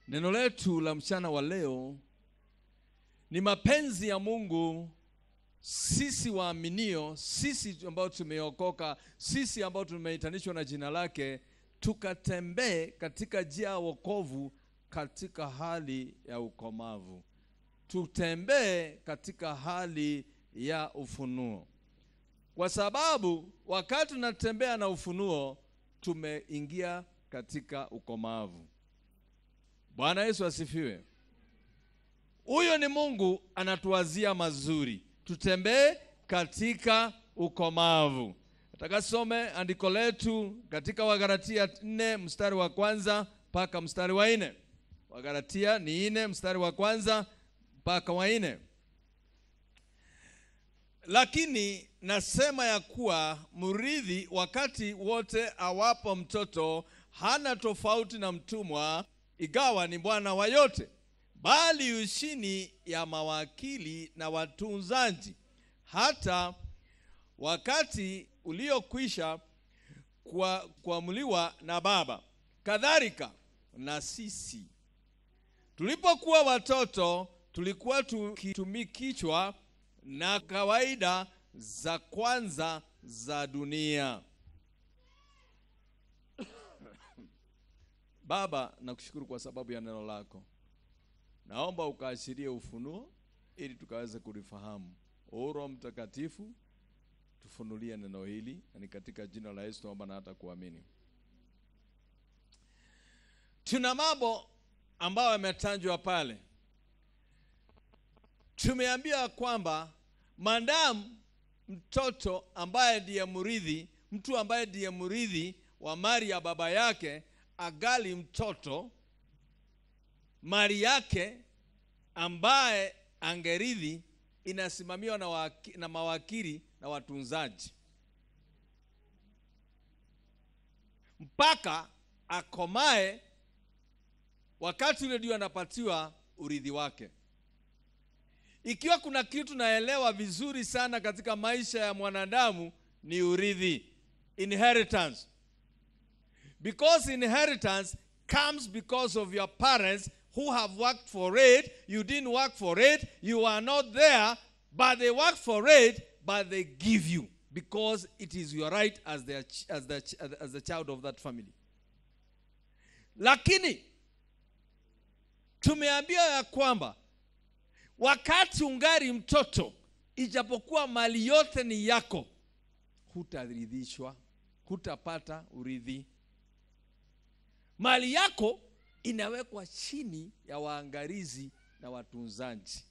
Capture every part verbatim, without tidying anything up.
Neno letu la mchana wa leo ni mapenzi ya Mungu sisi waaminio, sisi ambao tumeokoka, sisi ambao tumeitanishwa na jina lake, tukatembee katika njia ya wokovu katika hali ya ukomavu. Tutembee katika hali ya ufunuo. Kwa sababu wakati tunatembea na ufunuo, tumeingia katika ukomavu. Bwana Yesu asifiwe. Huyo ni Mungu anatuwazia mazuri. Tutembee katika ukomavu. Nataka some andiko letu katika Wagalatia nne mstari wa kwanza mpaka mstari wa nne. Wagalatia ni nne mstari wa kwanza mpaka wa nne. Lakini nasema ya kuwa mrithi wakati wote awapo mtoto hana tofauti na mtumwa, igawa ni bwana wa yote, bali ushini ya mawakili na watunzaji, hata wakati uliokwisha kwa kuamuliwa na Baba. Kadhalika na sisi tulipokuwa watoto, tulikuwa tukitumikishwa na kawaida za kwanza za dunia. Baba, nakushukuru kwa sababu ya neno lako. Naomba ukaashirie ufunuo ili tukaweze kulifahamu. Roho Mtakatifu, tufunulie neno hili, ni katika jina la Yesu naomba na hata kuamini. Tuna mambo ambayo yametajwa pale. Tumeambia kwamba maadamu mtoto ambaye ndiye mrithi, mtu ambaye ndiye mrithi wa mali ya baba yake agali mtoto, mali yake ambaye angerithi inasimamiwa na, waki, na mawakili na watunzaji mpaka akomae, wakati ule ndio anapatiwa urithi wake. Ikiwa kuna kitu naelewa vizuri sana katika maisha ya mwanadamu ni urithi, inheritance. Because inheritance comes because of your parents who have worked for it. You didn't work for it. You are not there, but they work for it, but they give you because it is your right as the as the as the child of that family. Lakini tumeambia ya kwamba wakati ungari mtoto, ijapokuwa mali yote ni yako, hutaridhishwa, hutapata urithi. Mali yako inawekwa chini ya waangalizi na watunzaji.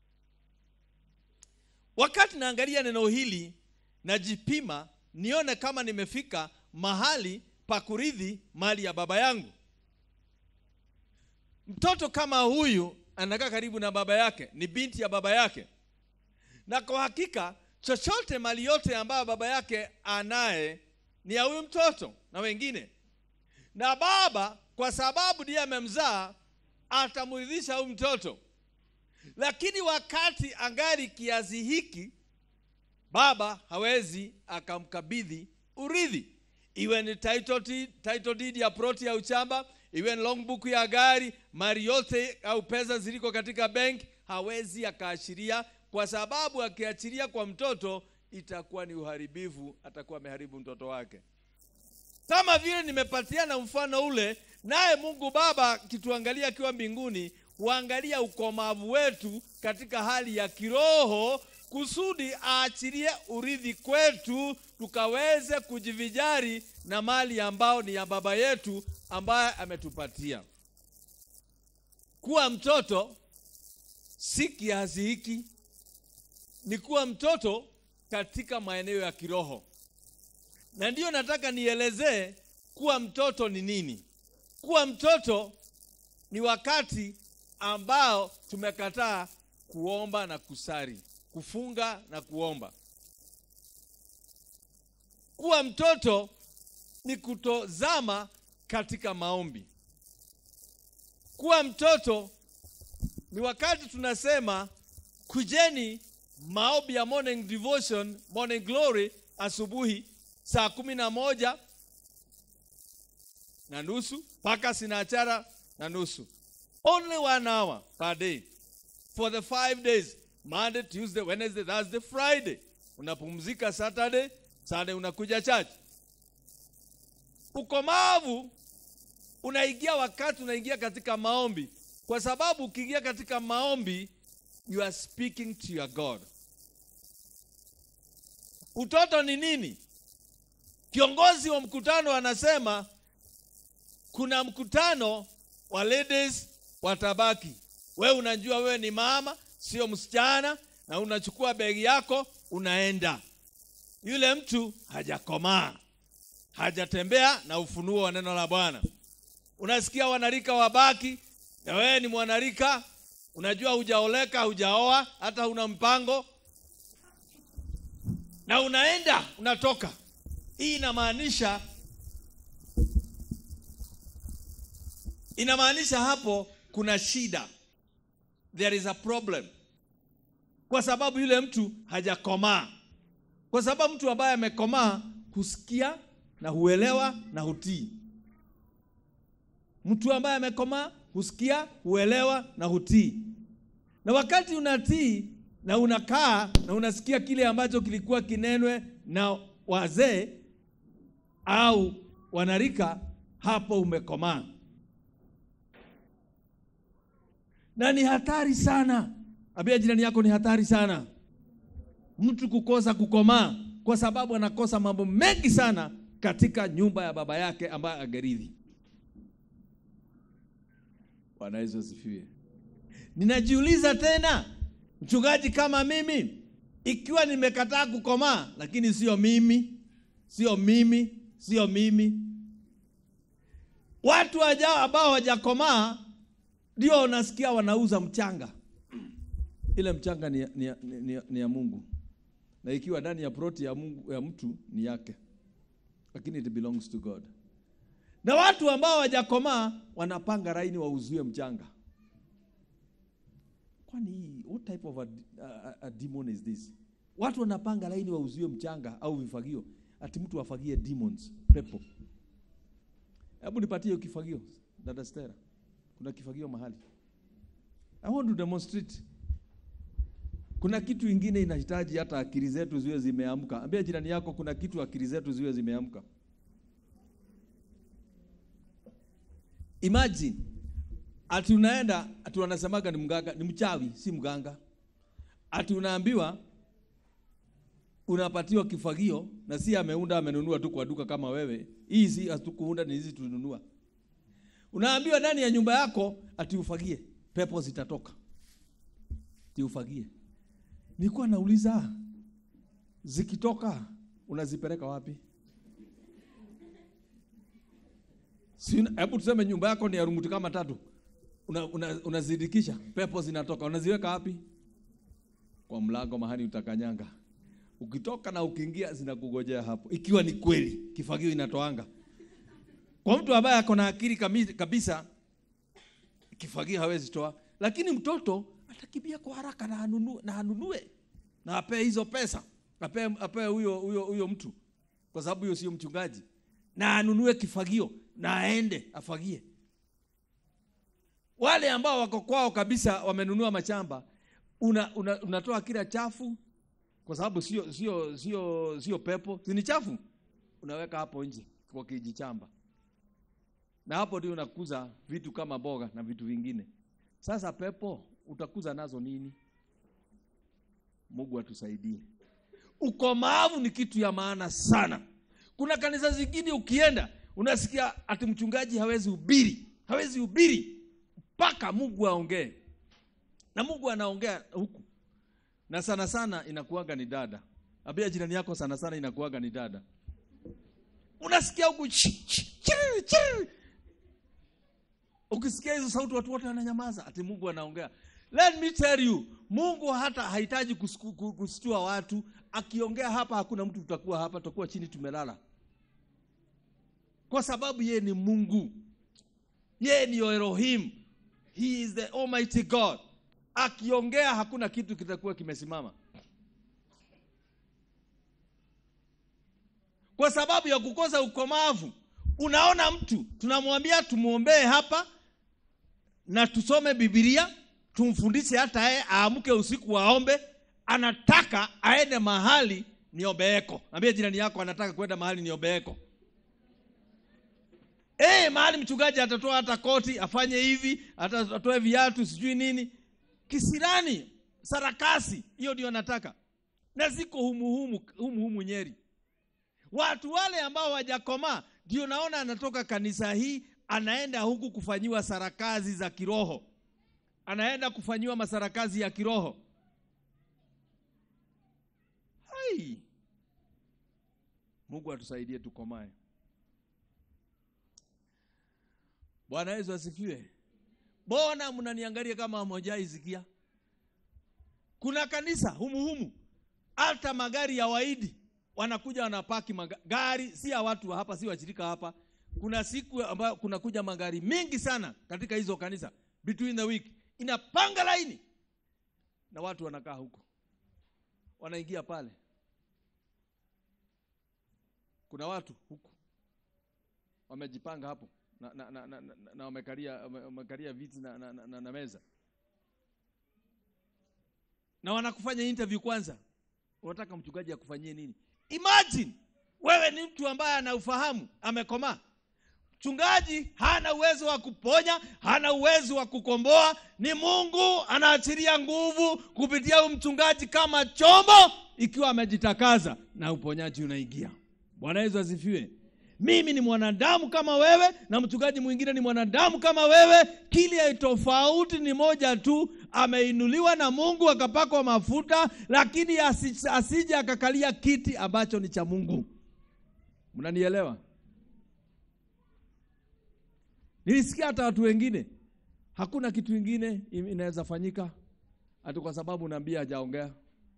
Wakati naangalia neno hili, najipima nione kama nimefika mahali pa kurithi mali ya baba yangu. Mtoto kama huyu anakaa karibu na baba yake, ni binti ya baba yake. Na kwa hakika chochote mali yote ambayo baba yake anaye ni ya huyu mtoto na wengine. Na baba kwa sababu ndiye amemzaa atamuridhisha huyu mtoto. Lakini wakati angali kiasi hiki, baba hawezi akamkabidhi urithi. Iwe ni title deed, title deed ya ploti ya uchamba, iwe ni logbook ya gari, mali yote au pesa ziliko katika bank, hawezi akaashiria, kwa sababu akiachilia kwa mtoto itakuwa ni uharibifu, atakuwa ameharibu mtoto wake. Kama vile nimepatiana mfano ule, naye Mungu Baba kituangalia akiwa mbinguni, huangalia ukomavu wetu katika hali ya kiroho, kusudi aachilie urithi kwetu, tukaweze kujivijari na mali ambao ni ya baba yetu ambaye ametupatia. Kuwa mtoto si kiasi hiki, ni kuwa mtoto katika maeneo ya kiroho. Na ndio nataka nielezee kuwa mtoto ni nini. Kuwa mtoto ni wakati ambao tumekataa kuomba na kusali, kufunga na kuomba. Kuwa mtoto ni kutozama katika maombi. Kuwa mtoto ni wakati tunasema kujeni maombi ya morning devotion, morning glory asubuhi saa kumi na moja na nusu mpaka sinachara na nusu. Only one hour per day. For the five days. Monday, Tuesday, Wednesday, Thursday, Friday. Unapumzika Saturday, Sunday unakuja church. Ukomavu unaingia wakati unaingia katika maombi. Kwa sababu ukiingia katika maombi, you are speaking to your God. Utoto ni nini? Kiongozi wa mkutano anasema kuna mkutano wa ladies watabaki. Wewe unajua wewe ni mama, sio msichana, na unachukua begi yako unaenda. Yule mtu hajakomaa, hajatembea na ufunuo wa neno la Bwana. Unasikia wanarika wabaki, na wewe ni mwanarika, unajua hujaoleka, hujaoa, hata una mpango, na unaenda, unatoka. Hii inamaanisha inamaanisha hapo kuna shida. There is a problem. Kwa sababu yule mtu hajakomaa. Kwa sababu mtu ambaye amekomaa husikia na huelewa na hutii. Mtu ambaye amekomaa husikia, huelewa na hutii. Na wakati unatii na unakaa na unasikia kile ambacho kilikuwa kinenwe na wazee au wanarika, hapo umekomaa. Na ni hatari sana. Ambia jirani yako ni hatari sana mtu kukosa kukomaa, kwa sababu anakosa mambo mengi sana katika nyumba ya baba yake ambaye agerithi. Bwana Yesu asifiwe. Ninajiuliza tena, mchungaji kama mimi, ikiwa nimekataa kukomaa, lakini sio mimi, sio mimi, sio mimi. Watu wajao ambao hawajakomaa ndio unasikia wanauza mchanga. Ile mchanga ni, ni, ni, ni ya Mungu. Na ikiwa ndani ya proti ya Mungu ya mtu ni yake. Lakini it belongs to God. Na watu ambao hawajakomaa wanapanga laini wauzie mchanga. Kwani what type of a, a, a demon is this? Watu wanapanga laini wauzie mchanga au vifagio, ati mtu afagie demons, pepo. Hebu nipatie kifagio, dada Stella. Kuna kifagio mahali. I want to demonstrate. Kuna kitu ingine inahitaji hata akili zetu ziwe zimeamka. Ambia jirani yako kuna kitu akili zetu ziwe zimeamka. Imagine ati unaenda, ati wanasemaga ni mganga, ni mchawi, si mganga. Ati unaambiwa unapatiwa kifagio na si ameunda amenunua tu kwa duka kama wewe. Hii si hatukuunda, ni hizi tununua. Unaambiwa ndani ya nyumba yako ati ufagie, pepo zitatoka. Ati ufagie. Nilikuwa nauliza, zikitoka unazipeleka wapi? Si hebu tuseme nyumba yako ni ya rumuti kama tatu. Una, una, unazidikisha, pepo zinatoka. Unaziweka wapi? Kwa mlango mahali utakanyanga. Ukitoka na ukiingia zinakugojea hapo. Ikiwa ni kweli kifagio inatoanga. Kwa mtu ambaye ako na akili kabisa, kifagio hawezi toa. Lakini mtoto atakimbia kwa haraka na anunue na anunue na ape hizo pesa, ape ape huyo huyo huyo mtu, kwa sababu huyo sio mchungaji, na anunue kifagio na aende afagie. Wale ambao wako kwao kabisa wamenunua machamba, una, una unatoa kila chafu, kwa sababu sio sio sio sio pepo, ni chafu, unaweka hapo nje kwa kijichamba. Na hapo ndio unakuza vitu kama boga na vitu vingine. Sasa pepo utakuza nazo nini? Mungu atusaidie. Ukomavu ni kitu ya maana sana. Kuna kanisa zingine ukienda unasikia ati mchungaji hawezi hubiri, hawezi hubiri mpaka Mungu aongee. Na Mungu anaongea huku. Na sana sana inakuaga ni dada. Ambia jirani yako sana sana inakuaga ni dada. Unasikia huku chiri chiri. Ukisikia hizo sauti watu wote wananyamaza, ati Mungu anaongea. Let me tell you, Mungu hata hahitaji kustua watu. Akiongea hapa hakuna mtu tutakuwa hapa, tutakuwa chini tumelala. Kwa sababu yeye ni Mungu. Yeye ni Elohim. He is the Almighty God. Akiongea hakuna kitu kitakuwa kimesimama. Kwa sababu ya kukosa ukomavu, unaona mtu tunamwambia tumuombee hapa, na tusome Biblia, tumfundishe hata yeye aamke usiku aombe. Anataka aende mahali niombeeko. Ambia jirani yako anataka kwenda mahali niombeeko. Eh, mahali mchungaji atatoa hata koti, afanye hivi, atatoa viatu, sijui nini. Kisirani, sarakasi, hiyo ndio anataka. Na ziko humu humu, humu humu Nyeri. Watu wale ambao hawajakoma ndio naona anatoka kanisa hii, anaenda huku kufanyiwa sarakazi za kiroho. Anaenda kufanyiwa masarakazi ya kiroho. Hai. Mungu atusaidie tukomae. Bwana Yesu asifiwe. Mbona mnaniangalia kama hamjai sikia? Kuna kanisa humu humu, hata magari ya waidi wanakuja wanapaki magari, si ya watu hapa, si washirika hapa. Kuna siku ambayo kuna kuja magari mengi sana katika hizo kanisa between the week, inapanga laini na watu wanakaa huko, wanaingia pale. Kuna watu huko wamejipanga hapo na na na, na, na wamekalia wamekalia viti na, na, na, na meza, na wanakufanya interview kwanza. Unataka mchungaji akufanyie nini? Imagine wewe ni mtu ambaye anaufahamu, amekomaa. Mchungaji hana uwezo wa kuponya, hana uwezo wa kukomboa. Ni Mungu anaachilia nguvu kupitia mchungaji kama chombo, ikiwa amejitakaza na uponyaji unaingia. Bwana Yesu asifiwe. Mimi ni mwanadamu kama wewe na mchungaji mwingine ni mwanadamu kama wewe. Kile tofauti ni moja tu, ameinuliwa na Mungu akapakwa mafuta, lakini asije akakalia kiti ambacho ni cha Mungu. Mnanielewa? Nilisikia hata watu wengine, hakuna kitu kingine inaweza fanyika hata kwa sababu nabii hajaongea.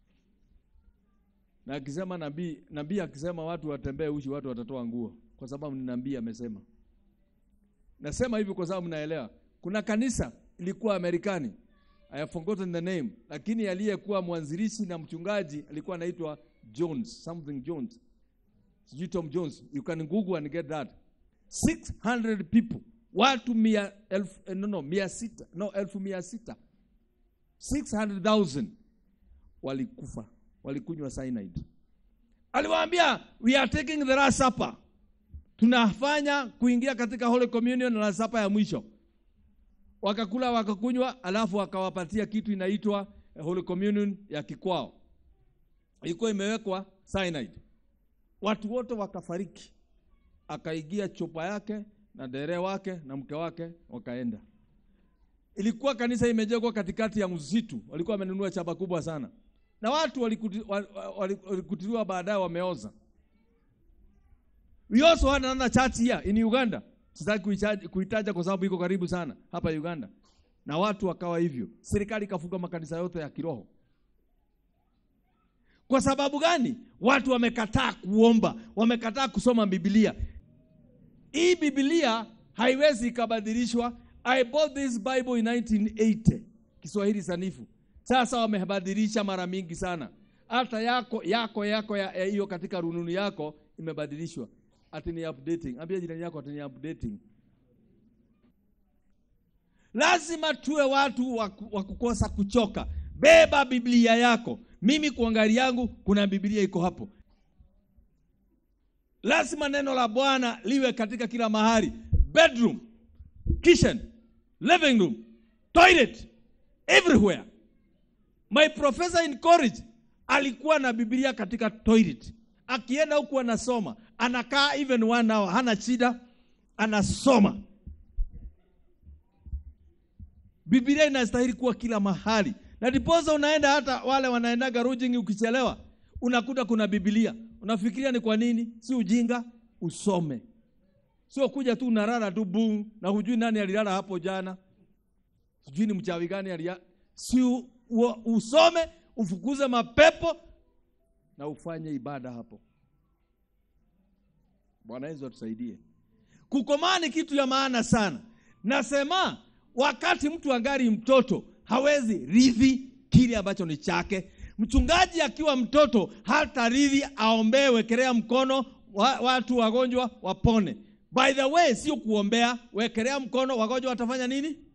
Na akisema nabii, nabii akisema watu watembee uchi, watu watatoa nguo kwa sababu ni nabii amesema. Nasema hivi kwa sababu naelewa. Kuna kanisa ilikuwa Amerikani, I have forgotten the name, lakini aliyekuwa mwanzilishi na mchungaji alikuwa anaitwa Jones, something Jones. Sijui Tom Jones. You can Google and get that. six hundred people. Watu mia elfu, no no, mia sita, no elfu mia sita. six hundred thousand walikufa, walikunywa cyanide. Aliwaambia, we are taking the last supper. Tunafanya kuingia katika Holy Communion na last supper ya mwisho. Wakakula wakakunywa, alafu akawapatia kitu inaitwa Holy Communion ya kikwao. Ilikuwa imewekwa cyanide. Watu wote wakafariki. Akaigia chupa yake na dere wake na mke wake wakaenda. Ilikuwa kanisa imejengwa katikati ya msitu. Walikuwa wamenunua chapa kubwa sana. Na watu walikutiliwa baadaye wameoza. We also had another church here in Uganda. Sitaki kuitaja kwa sababu iko karibu sana hapa Uganda. Na watu wakawa hivyo. Serikali ikafunga makanisa yote ya kiroho. Kwa sababu gani? Watu wamekataa kuomba, wamekataa kusoma Biblia. Hii Biblia haiwezi ikabadilishwa. I bought this Bible in nineteen eighty. Kiswahili sanifu. Sasa wamebadilisha mara mingi sana. Hata yako yako yako hiyo ya katika rununu yako imebadilishwa. Ati ni updating. Ambia jirani yako ati ni updating. Lazima tuwe watu wa kukosa kuchoka. Beba Biblia yako. Mimi kwa ngari yangu kuna Biblia iko hapo. Lazima neno la Bwana liwe katika kila mahali. Bedroom, kitchen, living room, toilet, everywhere. My professor in college alikuwa na Biblia katika toilet. Akienda huku anasoma, anakaa even one hour, hana shida, anasoma. Biblia inastahili kuwa kila mahali. Na diposa unaenda, hata wale wanaenda garujingi ukichelewa, unakuta kuna Biblia. Unafikiria ni kwa nini? Si ujinga, usome. Sio kuja tu unalala tu boom na hujui nani alilala hapo jana. Sijui ni mchawi gani alia. Si u, u, usome, ufukuze mapepo na ufanye ibada hapo. Bwana Yesu atusaidie. Kukomaa ni kitu ya maana sana. Nasema wakati mtu angari mtoto hawezi rithi kile ambacho ni chake. Mchungaji akiwa mtoto hata rithi aombee, wekelea mkono wa, watu wagonjwa wapone. By the way, sio kuombea, wekelea mkono wagonjwa watafanya nini?